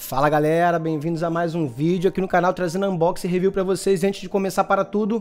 Fala galera, bem-vindos a mais um vídeo aqui no canal trazendo unboxing e review pra vocês. Antes de começar, para tudo,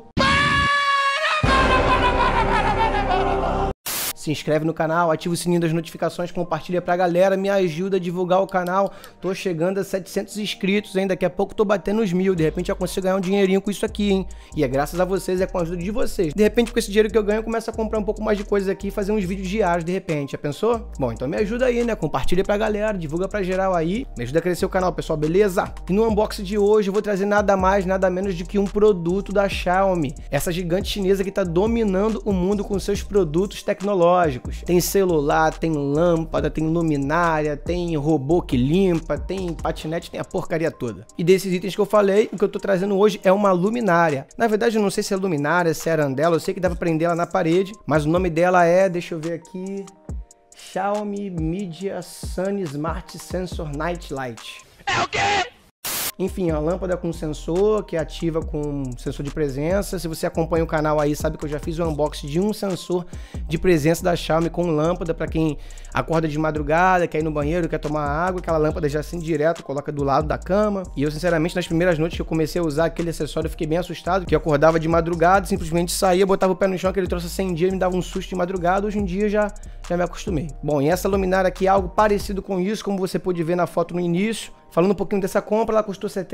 se inscreve no canal, ativa o sininho das notificações, compartilha pra galera, me ajuda a divulgar o canal. Tô chegando a 700 inscritos, hein? Daqui a pouco tô batendo os 1000, de repente já consigo ganhar um dinheirinho com isso aqui, hein? E é graças a vocês, é com a ajuda de vocês. De repente com esse dinheiro que eu ganho, eu começo a comprar um pouco mais de coisas aqui e fazer uns vídeos diários de repente, já pensou? Bom, então me ajuda aí, né? Compartilha pra galera, divulga pra geral aí, me ajuda a crescer o canal, pessoal, beleza? E no unboxing de hoje eu vou trazer nada mais, nada menos do que um produto da Xiaomi. Essa gigante chinesa que tá dominando o mundo com seus produtos tecnológicos. Tem celular, tem lâmpada, tem luminária, tem robô que limpa, tem patinete, tem a porcaria toda. E desses itens que eu falei, o que eu tô trazendo hoje é uma luminária. Na verdade eu não sei se é luminária, se é arandela, eu sei que dá pra prender ela na parede, mas o nome dela é, deixa eu ver aqui, Xiaomi Media Sun Smart Sensor Night Light. É o quê? Enfim, a lâmpada com sensor, que ativa com sensor de presença. Se você acompanha o canal aí, sabe que eu já fiz um unboxing de um sensor de presença da Xiaomi com lâmpada, para quem acorda de madrugada, quer ir no banheiro, quer tomar água, aquela lâmpada já assim direto, coloca do lado da cama. E eu, sinceramente, nas primeiras noites que eu comecei a usar aquele acessório, eu fiquei bem assustado, que eu acordava de madrugada, simplesmente saía, botava o pé no chão, aquele troço acendia, me dava um susto de madrugada. Hoje em dia já me acostumei. Bom, e essa luminária aqui é algo parecido com isso, como você pôde ver na foto no início. Falando um pouquinho dessa compra, ela custou R$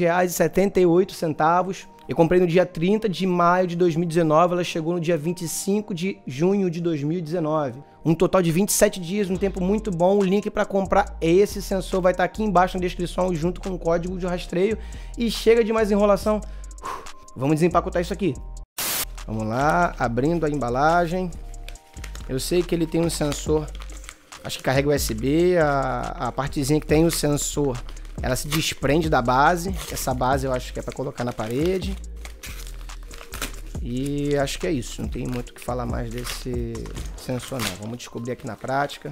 73,78. Eu comprei no dia 30 de maio de 2019, ela chegou no dia 25 de junho de 2019. Um total de 27 dias, um tempo muito bom. O link para comprar esse sensor vai estar aqui embaixo na descrição, junto com o código de rastreio. E chega de mais enrolação, vamos desempacotar isso aqui. Vamos lá, abrindo a embalagem. Eu sei que ele tem um sensor, acho que carrega USB, a partezinha que tem o sensor, ela se desprende da base. Essa base eu acho que é para colocar na parede. E acho que é isso, não tem muito o que falar mais desse sensor não. Vamos descobrir aqui na prática.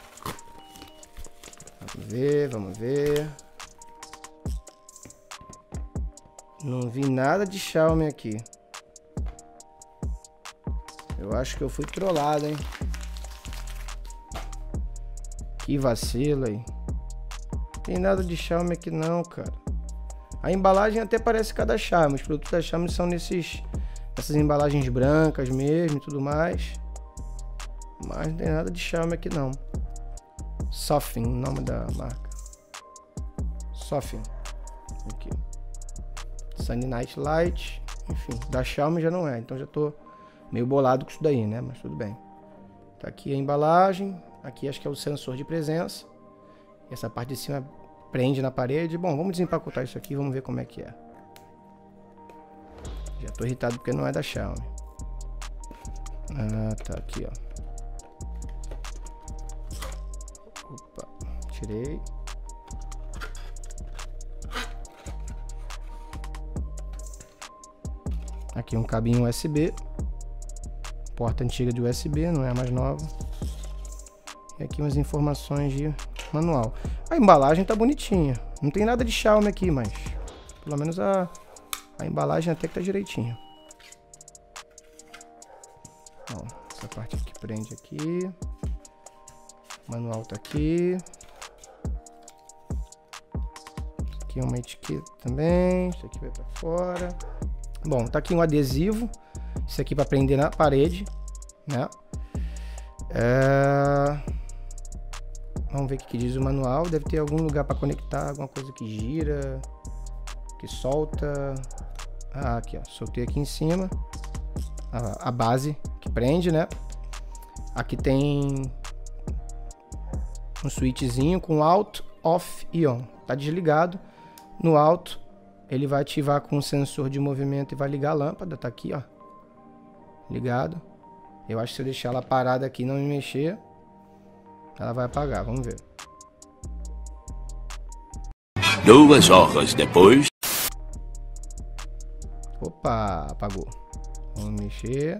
Vamos ver, vamos ver. Não vi nada de Xiaomi aqui. Eu acho que eu fui trollado, hein? Que vacilo aí. Não tem nada de Xiaomi aqui não, cara. A embalagem até parece com a da Xiaomi. Os produtos da Xiaomi são nessas embalagens brancas mesmo e tudo mais. Mas não tem nada de Xiaomi aqui não. Sofin, o nome da marca. Sofin. Aqui. Sunny Night Light. Enfim, da Xiaomi já não é. Então já tô meio bolado com isso daí, né? Mas tudo bem. Tá aqui a embalagem. Aqui acho que é o sensor de presença. Essa parte de cima prende na parede. Bom, vamos desempacotar isso aqui, vamos ver como é que é. Já tô irritado porque não é da Xiaomi. Ah, tá aqui, ó. Opa, tirei. Aqui um cabinho USB. Porta antiga de USB, não é a mais nova. E aqui umas informações de manual. A embalagem tá bonitinha. Não tem nada de Xiaomi aqui, mas pelo menos a embalagem até que tá direitinha. Ó, essa parte aqui prende aqui. O manual tá aqui. Aqui uma etiqueta também. Isso aqui vai pra fora. Bom, tá aqui um adesivo. Isso aqui para prender na parede, né? Vamos ver o que diz o manual. Deve ter algum lugar para conectar, alguma coisa que gira, que solta. Ah, aqui, ó. Soltei aqui em cima a base que prende, né? Aqui tem um switchzinho com alto, off e on. Tá desligado. No alto, ele vai ativar com o sensor de movimento e vai ligar a lâmpada. Tá aqui, ó. Ligado. Eu acho que se eu deixar ela parada aqui e não me mexer, ela vai apagar. Vamos ver. 2 horas depois. Opa, apagou. Vamos mexer.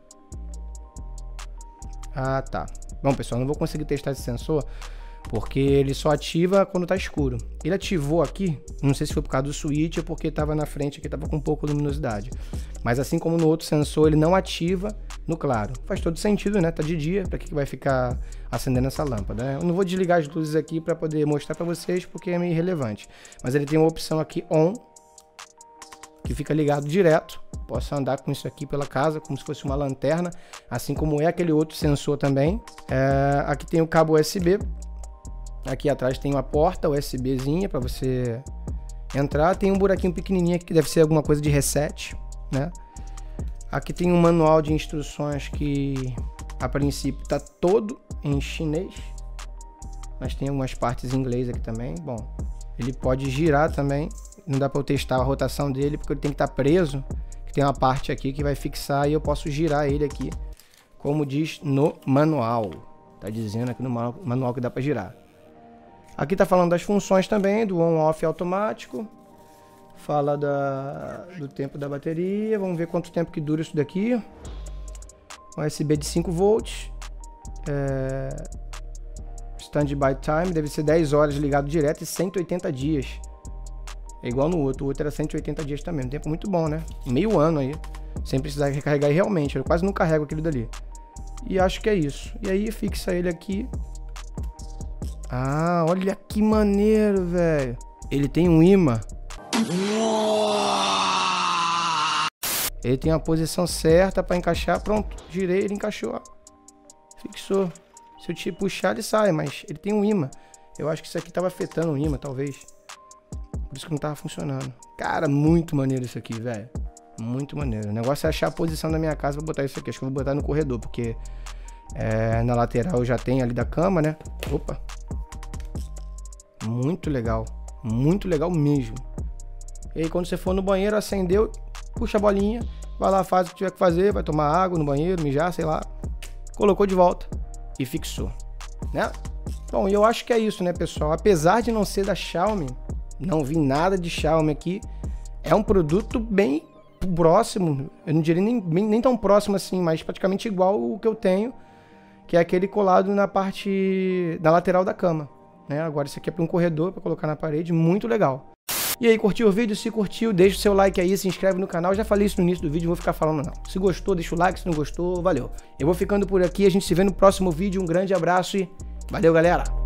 Ah, tá. Bom, pessoal, não vou conseguir testar esse sensor porque ele só ativa quando tá escuro. Ele ativou aqui, não sei se foi por causa do switch ou porque tava na frente aqui, tava com pouca luminosidade. Mas assim como no outro sensor, ele não ativa no claro. Faz todo sentido, né? Tá de dia, pra que vai ficar acendendo essa lâmpada, né? Eu não vou desligar as luzes aqui pra poder mostrar pra vocês, porque é meio irrelevante. Mas ele tem uma opção aqui on, que fica ligado direto. Posso andar com isso aqui pela casa, como se fosse uma lanterna, assim como é aquele outro sensor também. Aqui tem o cabo USB. Aqui atrás tem uma porta USBzinha para você entrar. Tem um buraquinho pequenininho aqui que deve ser alguma coisa de reset, né? Aqui tem um manual de instruções que a princípio está todo em chinês, mas tem algumas partes em inglês aqui também. Bom, ele pode girar também. Não dá para eu testar a rotação dele porque ele tem que estar preso. Tem uma parte aqui que vai fixar e eu posso girar ele aqui, como diz no manual. Tá dizendo aqui no manual que dá para girar. Aqui tá falando das funções também, do on-off automático. Fala do tempo da bateria. Vamos ver quanto tempo que dura isso daqui. USB de 5 volts. Standby time, deve ser 10 horas ligado direto e 180 dias. É igual no outro. O outro era 180 dias também. Um tempo muito bom, né? Meio ano aí. Sem precisar recarregar realmente. Eu quase não carrego aquele dali. E acho que é isso. E aí fixa ele aqui. Ah, olha que maneiro, velho. Ele tem um imã. Ele tem a posição certa para encaixar. Pronto. Girei, ele encaixou. Ó. Fixou. Se eu te puxar, ele sai. Mas ele tem um imã. Eu acho que isso aqui tava afetando o imã, talvez. Por isso que não tava funcionando. Cara, muito maneiro isso aqui, velho. Muito maneiro. O negócio é achar a posição da minha casa pra botar isso aqui. Acho que eu vou botar no corredor, porque na lateral eu já tenho ali da cama, né? Opa. Muito legal. Muito legal mesmo. E aí quando você for no banheiro, acendeu, puxa a bolinha, vai lá, faz o que tiver que fazer, vai tomar água no banheiro, mijar, sei lá. Colocou de volta e fixou, né? Bom, e eu acho que é isso, né, pessoal? Apesar de não ser da Xiaomi, não vi nada de Xiaomi aqui. É um produto bem próximo. Eu não diria nem tão próximo assim, mas praticamente igual o que eu tenho, que é aquele colado na parte da lateral da cama, né? Agora isso aqui é para um corredor, para colocar na parede. Muito legal. E aí, curtiu o vídeo? Se curtiu, deixa o seu like aí, se inscreve no canal. Eu já falei isso no início do vídeo, não vou ficar falando não. Se gostou, deixa o like. Se não gostou, valeu. Eu vou ficando por aqui, a gente se vê no próximo vídeo. Um grande abraço e valeu, galera!